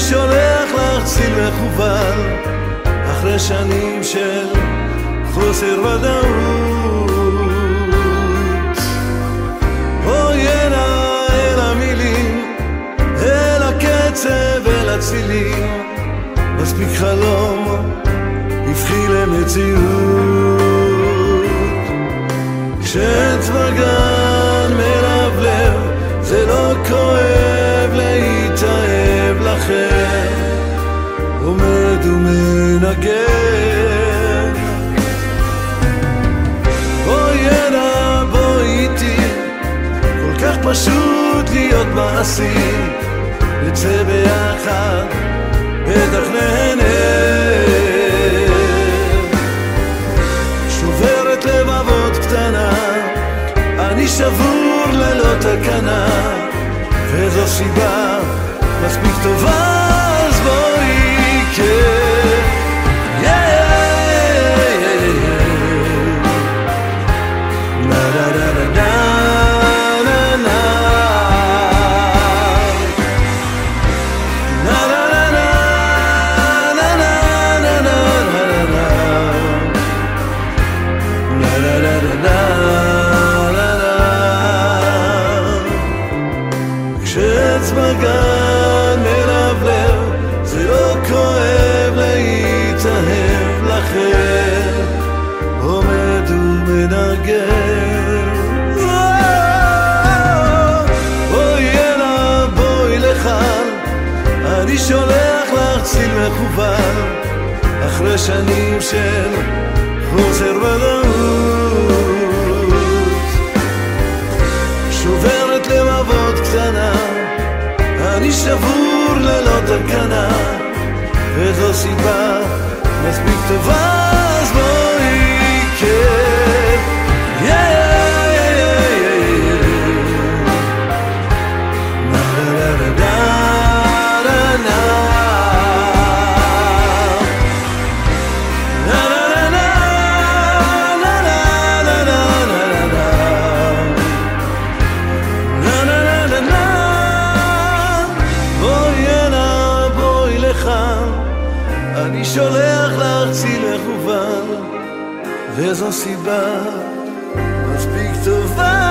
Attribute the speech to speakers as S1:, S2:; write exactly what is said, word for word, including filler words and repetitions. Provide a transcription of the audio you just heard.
S1: שולח לך ציל מכוון אחרי שנים של חוסר ודאות. אוי הנה אל המילים, אל הקצב, אל הצילים, מספיק חלום הפכי למציאות. כשאצבע גן מלבלב זה לא כואב להתאהב לכם, עומד ומנגן. בואי הנה בואי איתי, כל כך פשוט להיות מעשים, נצא ביחד בטח נהנה. שוברת לבבות קטנה, אני שבור ללא תקנה, וזו סיבה מספיק טובה, אז בואי כן. כשאצבע גן מלבלב זה לא כואב להתאהב לכם, עומד ומנגן. בואי הנה בואי לכאן, אני שולח לך ציל מכוון אחרי שנים של חוסר ודאות. שוברת לבבות קטנה, אני שבור ללא תקנה, וזו סיבה מספיק טובה, אז בואי כן. אני שולח לך ציל מכוון, וזו סיבה מספיק טובה.